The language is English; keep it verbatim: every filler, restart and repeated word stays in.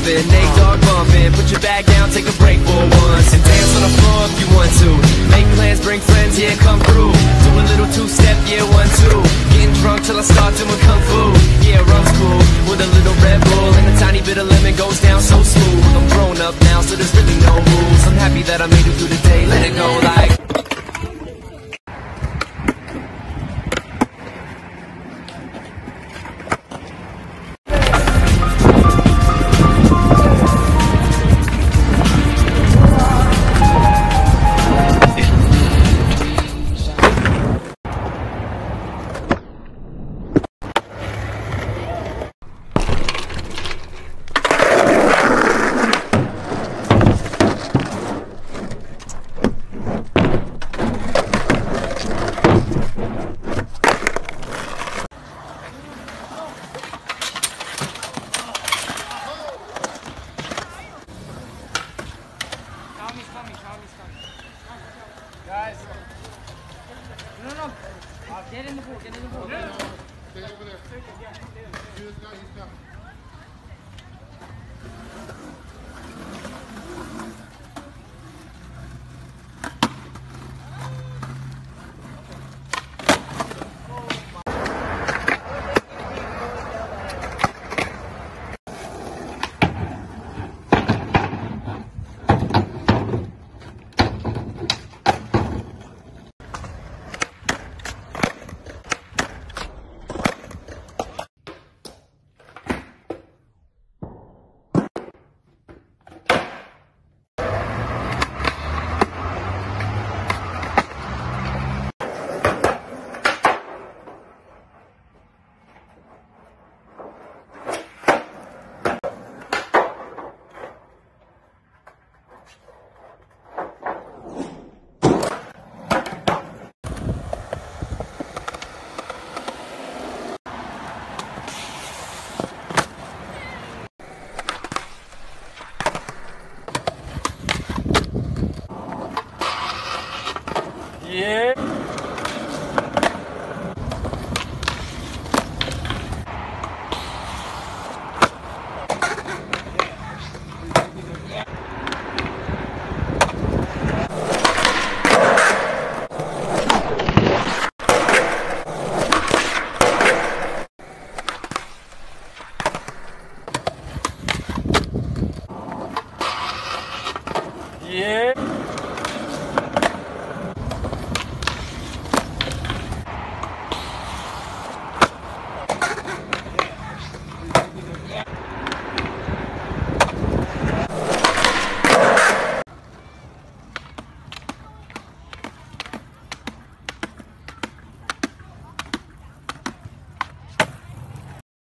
jumping, Nate Dogg bumping. Put your bag down, take a break for once, and dance on the floor if you want to. Make plans, bring friends, yeah, come through. Do a little two-step, yeah, one, two. Getting drunk till I start doing kung fu. Yeah, rum's cool, with a little Red Bull and a tiny bit of lemon goes down so smooth. I'm grown up now, so there's really no rules. I'm happy that I made it through the day, let it go like. Guys, no, no, uh, get in the pool, get in the pool. No, no. Stay over there. See this guy? He's coming. Yeah. Yeah.